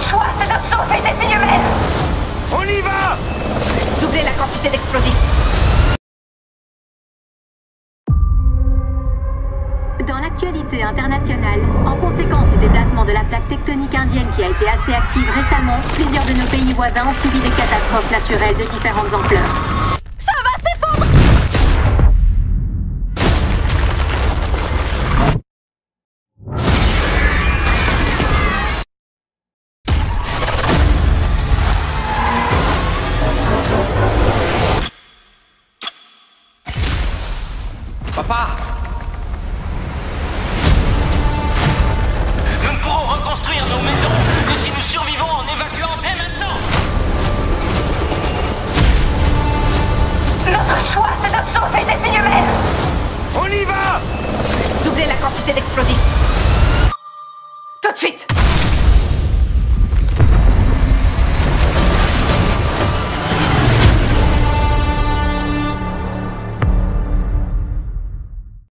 choix, c'est de sauver des vies humaines. On y va! Doubler la quantité d'explosifs. Dans l'actualité internationale, en conséquence du déplacement de la plaque tectonique indienne qui a été assez active récemment, plusieurs de nos pays voisins ont subi des catastrophes naturelles de différentes ampleurs. Ça va s'effondrer! Papa! Nous ne pourrons reconstruire nos maisons que si nous survivons en évacuant dès maintenant. Notre choix, c'est de sauver des vies humaines. On y va! Doubler la quantité d'explosifs. Tout de suite.